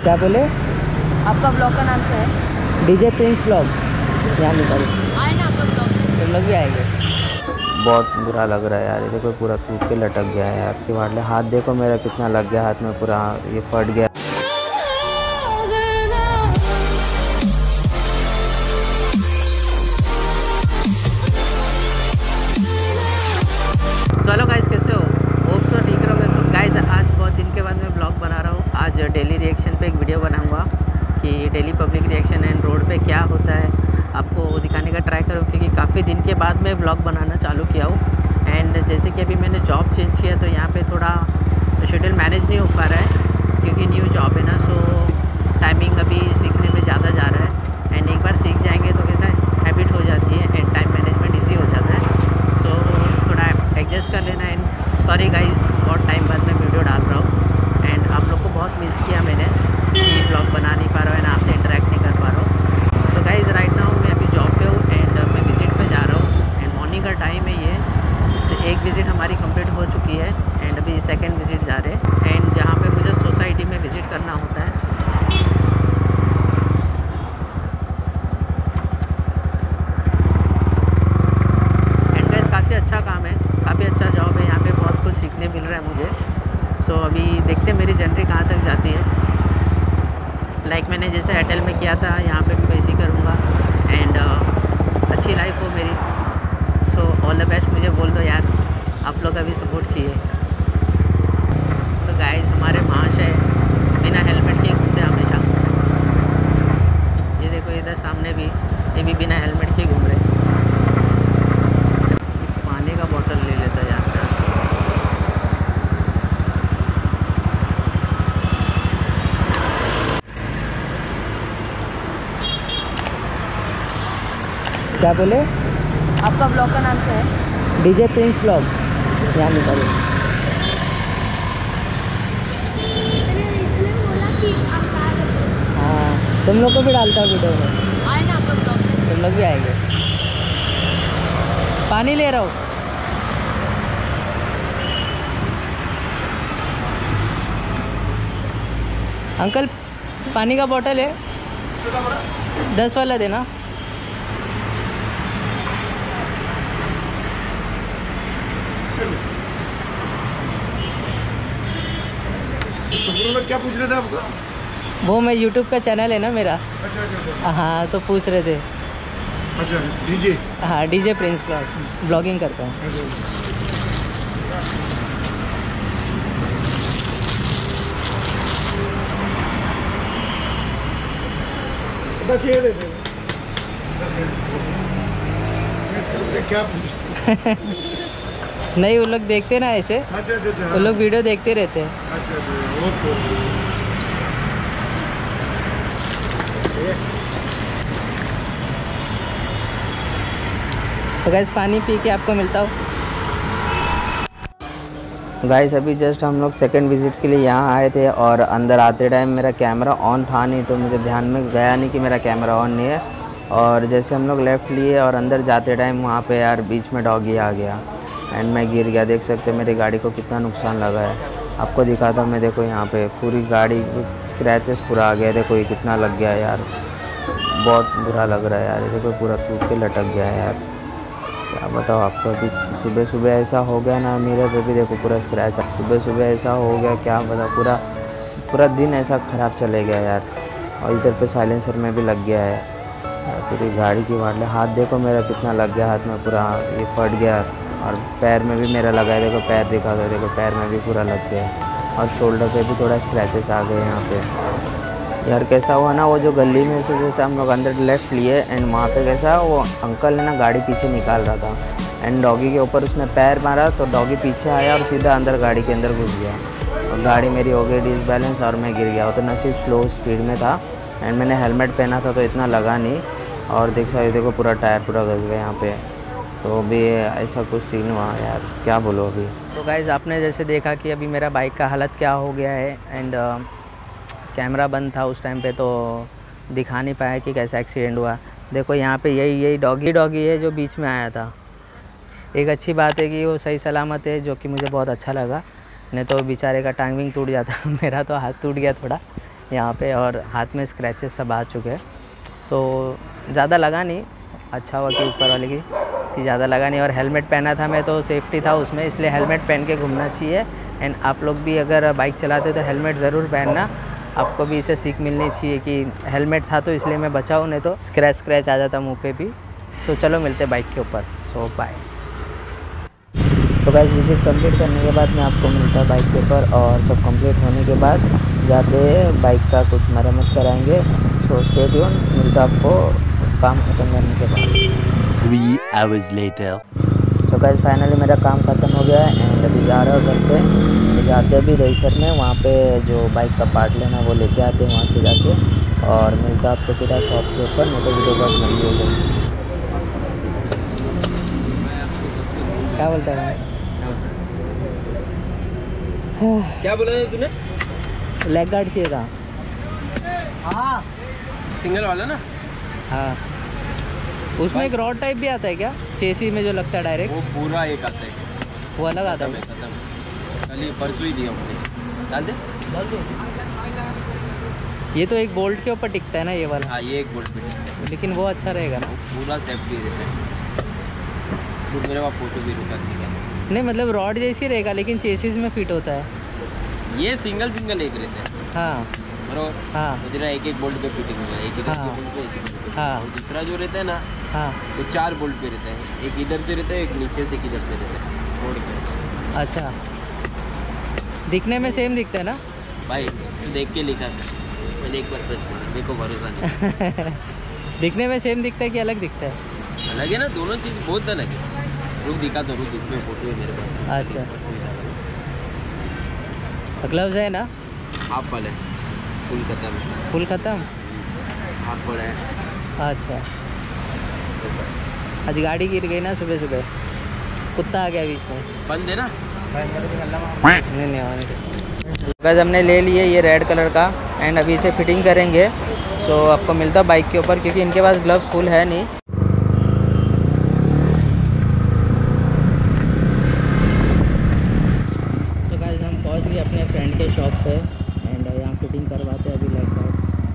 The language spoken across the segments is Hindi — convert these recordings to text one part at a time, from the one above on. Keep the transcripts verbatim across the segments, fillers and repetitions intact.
क्या बोले? आपका ब्लॉग का नाम क्या है? DJ Prince blog. यहाँ निकल आए ना आपका ब्लॉग में, तुम लोग भी आएंगे। बहुत बुरा लग रहा है यार, ये देखो पूरा टूट के लटक गया है यार कि वाले हाथ देखो मेरा कितना लग गया, हाथ में पूरा ये फट गया। चलो गाइस, कैसे हो? होप सो ठीक रहोगे। सो गाइस, आज बहुत दिन के बाद मैं ब्लॉग बना रहा हूँ। आज डेली रिएक्शन पे एक वीडियो बनाऊंगा कि daily public reaction and road पे क्या होता है, आपको दिखाने का ट्राई करूँ क्योंकि काफ़ी दिन के बाद मैं ब्लॉग बनाना चालू किया हूँ। एंड जैसे कि अभी मैंने जॉब चेंज किया तो यहाँ पे थोड़ा शेड्यूल मैनेज नहीं हो पा रहा है क्योंकि न्यू जॉब है ना। सो टाइमिंग अभी सीखने में ज़्यादा जा रहा है एंड एक बार सीख जाएंगे तो कैसा हैबिट हो जाती है एंड टाइम मैनेजमेंट ईजी हो जाता है। सो थोड़ा एडजस्ट कर लेना। एंड सॉरी गाइस, बहुत टाइम बाद मैं वीडियो डाल रहा हूँ एंड आप लोग को बहुत मिस किया मैंने कि ब्लॉग बना नहीं पा रहा हूँ एंड आपसे इंटरेक्ट नहीं कर पा रहा हूँ। तो गाइस, राइट नाउ मैं अभी जॉब पे हूँ एंड मैं विज़िट पे जा रहा हूँ एंड मॉर्निंग का टाइम है ये। तो एक विज़िट हमारी कंप्लीट हो चुकी है एंड अभी सेकंड विज़िट जा रहे हैं एंड जहाँ पे मुझे सोसाइटी में विज़िट करना होता है। एंड गाइस, काफ़ी अच्छा काम है, काफ़ी अच्छा जॉब है, यहाँ पे बहुत कुछ सीखने मिल रहा है मुझे। सो so, अभी देखते हैं मेरी जर्नी कहाँ तक जाती है। लाइक like मैंने जैसे एयरटेल में किया था, यहाँ पे भी वैसे ही करूँगा एंड uh, अच्छी लाइफ हो मेरी। सो ऑल द बेस्ट मुझे बोल दो यार, आप लोग का भी सपोर्ट चाहिए। तो गाइस, हमारे महाशय बिना हेलमेट के घूमते हमेशा। ये देखो इधर सामने भी, ये भी बिना हेलमेट के घूम रहे। पानी का बोतल ले लेता यार। क्या बोले? आपका ब्लॉग का नाम क्या है? DJ Prince blog. यहाँ निकल हाँ, तुम लोग को भी डालता वीडियो में। आए ना आपका ब्लॉग में, तुम लोग भी आएंगे। पानी ले रहा हूँ। अंकल, पानी का बोतल है, दस वाला देना। में क्या पूछ रहे थे आपको? वो मैं यूट्यूब का चैनल है ना मेरा। अच्छा अच्छा अच्छा। हाँ, तो पूछ रहे थे। अच्छा, डीजे। हाँ, डीजे प्रिंस ब्लॉग ब्लॉगिंग करता हूँ। बस ये दे दे। बस ये क्या पूछ नहीं, वो लोग देखते ना ऐसे। अच्छा अच्छा अच्छा। वो लोग वीडियो देखते रहते हैं। अच्छा अच्छा, ओके। तो गाइस, पानी पी के आपको मिलता हूँ। गाइस, अभी जस्ट हम लोग सेकंड विज़िट के लिए यहाँ आए थे और अंदर आते टाइम मेरा कैमरा ऑन था नहीं तो मुझे ध्यान में गया नहीं कि मेरा कैमरा ऑन नहीं है। और जैसे हम लोग लेफ़्ट लिए और अंदर जाते टाइम वहाँ पे यार बीच में डॉगी आ गया एंड मैं गिर गया। देख सकते हो मेरी गाड़ी को कितना नुकसान लगा है, आपको दिखाता हूँ मैं। देखो यहाँ पे पूरी गाड़ी स्क्रैचेस पूरा आ गया, देखो ये कितना लग गया है यार, बहुत बुरा लग रहा है यार। ये देखो पूरा टूट के लटक गया है यार, क्या बताओ आपको। अभी सुबह सुबह ऐसा हो गया ना, मेरे पे भी देखो पूरा स्क्रैच, सुबह सुबह ऐसा हो गया, क्या बताओ। पूरा पूरा दिन ऐसा ख़राब चले गया यार। और इधर पे साइलेंसर में भी लग गया है यार, पूरी गाड़ी की वाले हाथ देखो मेरा कितना लग गया, हाथ में पूरा ये फट गया। और पैर में भी मेरा लगा है, देखो पैर दिखा दो, देखो पैर में भी पूरा लग गया और शोल्डर पे भी थोड़ा स्क्रैचेस आ गए यहाँ पे यार। कैसा हुआ ना, वो जो गली में से जैसे हम लोग अंदर लेफ़्ट लिए एंड वहाँ पे कैसा वो अंकल है ना गाड़ी पीछे निकाल रहा था एंड डॉगी के ऊपर उसने पैर मारा तो डॉगी पीछे आया और सीधा अंदर गाड़ी के अंदर घुस गया और गाड़ी मेरी हो गई डिसबैलेंस और मैं गिर गया। वो तो नसीब स्लो स्पीड में था एंड मैंने हेलमेट पहना था तो इतना लगा नहीं। और देख सकते देखो पूरा टायर पूरा घस गया यहाँ पे। तो अभी ऐसा कुछ सीन हुआ यार, क्या बोलो अभी। तो गाइज़, आपने जैसे देखा कि अभी मेरा बाइक का हालत क्या हो गया है एंड कैमरा बंद था उस टाइम पे तो दिखा नहीं पाया कि कैसा एक्सीडेंट हुआ। देखो यहाँ पे यही यही डॉगी डॉगी है जो बीच में आया था। एक अच्छी बात है कि वो सही सलामत है, जो कि मुझे बहुत अच्छा लगा, नहीं तो बेचारे का टांग विंग टूट जाता मेरा तो हाथ टूट गया थोड़ा यहाँ पे, और हाथ में स्क्रैचेस सब आ चुके हैं। तो ज़्यादा लगा नहीं, अच्छा हुआ कि ऊपर वाले की कि ज़्यादा लगा नहीं। और हेलमेट पहना था मैं, तो सेफ्टी था उसमें, इसलिए हेलमेट पहन के घूमना चाहिए। एंड आप लोग भी अगर बाइक चलाते हो तो हेलमेट ज़रूर पहनना, आपको भी इसे सीख मिलनी चाहिए कि हेलमेट था तो इसलिए मैं बचा हूँ, नहीं तो स्क्रैच स्क्रैच आ जाता मुंह पे भी। सो चलो मिलते बाइक के ऊपर। So bye. तो गाइस विजिट कंप्लीट करने के बाद मैं आपको मिलता बाइक के ऊपर, और सब कंप्लीट होने के बाद जाते बाइक का कुछ मरम्मत कराएंगे। सो स्टे ट्यून, मिलता आपको काम ख़त्म करने के बाद। Three hours later. तो गाइस फाइनली मेरा काम ख़त्म हो गया है एंड अभी जा रहा हूँ घर पे। तो जाते अभी रईसर में, वहाँ पे जो बाइक का पार्ट लेना वो लेके आते हैं वहाँ से जाके, और मिलता आपको सीधा शॉप के ऊपर, नहीं तो वीडियो बहुत लंबी हो जाएगी। क्या बोलता है? क्या बोला था तूने? लेग गार्ड चाहिए था। हाँ सिंगल वाला ना। हाँ, उसमें एक रॉड टाइप भी आता है क्या, चेसी में जो लगता है डायरेक्ट? वो पूरा एक आता है, वो अलग आता है? खत्म, कल ही परसों ही दिया मुझे। डाल दे। ये तो एक बोल्ट के ऊपर टिकता है ना ये वाला? हाँ ये एक बोल्ट पे, लेकिन वो अच्छा रहेगा ना? पूरा सेफ्टी रहता है। तो मेरे पास फोटो भी रुका दिया। नहीं मतलब रॉड जैसी रहेगा, लेकिन चेसिस में फिट होता है। ये सिंगल सिंगल एक रहता है। हाँ बराबर। हाँ तो तेरा एक एक बोल्ट पे फिटिंग होगा, एक इधर हाँ। के बोल्ट पे, एक इधर पे। हाँ। और दूसरा जो रहता है ना, हाँ वो चार बोल्ट पे रहता है, एक इधर से रहता है, एक नीचे से, एक इधर से रहता है, रोड पे। अच्छा, दिखने में सेम दिखता है ना भाई? तू देख के लिखा था, मैंने एक बार सच बोला, मेरे को भरोसा नहीं। दिखने में सेम दिखता है कि अलग दिखता है? अलग है ना, दोनों चीज़ बहुत अलग है। रुक दिखा तो रुक, इसमें फोटो है मेरे पास। अच्छा, ग्लव्स है ना? हाफ वाला है, फुल खत्म। फुल ख़त्म? हाफ पड़ा है। अच्छा, आज गाड़ी गिर गई ना सुबह सुबह, कुत्ता आ गया बीच में। बंद है ना? नहीं नहीं आने दो। गाइस हमने ले लिए ये रेड कलर का, एंड अभी इसे फिटिंग करेंगे। सो आपको मिलता बाइक के ऊपर, क्योंकि इनके पास ग्लव्स फुल है नहीं। तो गाइस हम पहुंच गए अपने फ्रेंड के शॉप पे, एंड यहाँ फिटिंग करवाते हैं अभी लैपटॉप।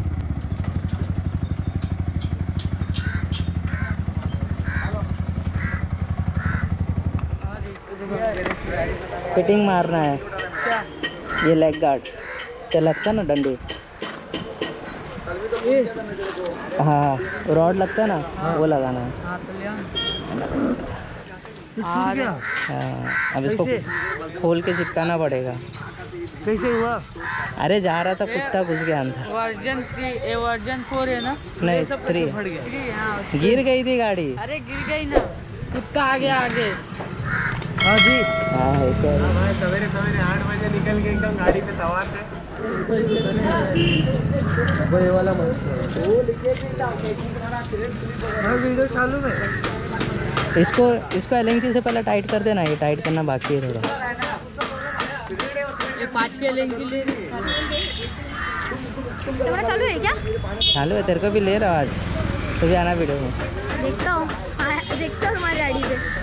फिटिंग मारना है क्या? ये लेग गार्ड क्या लगता है ना, डंडे। हाँ रॉड लगता है ना। हाँ। वो लगाना है। हाँ, अब इसको खोल के चिपकाना पड़ेगा। कैसे हुआ? अरे जा रहा था, कुत्ता घुस गया अंदर। वर्जन थ्री, ये वर्जन फोर है ना? नहीं थ्री। थ्री हाँ। गिर गई थी गाड़ी। अरे गिर गई ना, कुत्ता आ गया आगे। हाँ जी। हाँ है क्या? भाई सवेरे सवेरे आठ बजे निकल के एकदम गाड़ी पे सवार थे। वो ये वाला वीडियो चालू है। इसको इसको एलेंकी से पहले टाइट कर देना, ये टाइट करना बाकी है थोड़ा। ये पाँच के एलेंकी ले रही है। कैमरा चालू है क्या? चालू है, तेरे को भी ले रहा हूँ आज, तो भी आना वीडियो में। देखता हूँ, हाँ, देखता हूँ तुम्हारी गाड़ी पे।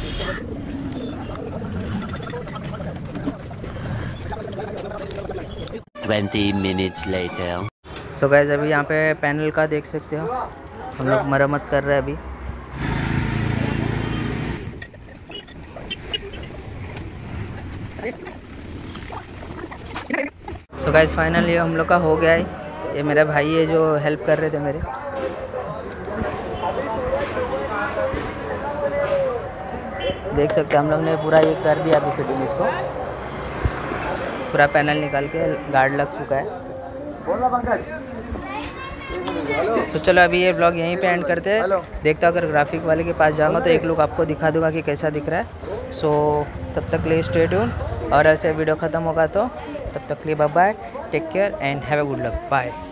Twenty minutes later. So guys अभी यहाँ पे पैनल का देख सकते हो, हम लोग मरम्मत कर रहे हैं अभी। सो गाइस फाइनली हम लोग का हो गया है। ये मेरा भाई है जो हेल्प कर रहे थे मेरे। देख सकते हैं हम लोग ने पूरा ये कर दिया अभी फिटिंग, इसको पूरा पैनल निकाल के गार्ड लग चुका है। तो चलो अभी ये ब्लॉग यहीं पे एंड करते हैं। देखता अगर ग्राफिक वाले के पास जाऊंगा तो एक लुक आपको दिखा दूंगा कि कैसा दिख रहा है। सो तब तक लिए स्टे ट्यून, और ऐसे वीडियो ख़त्म होगा तो तब तक लिए bye bye, take care and have a good luck, bye.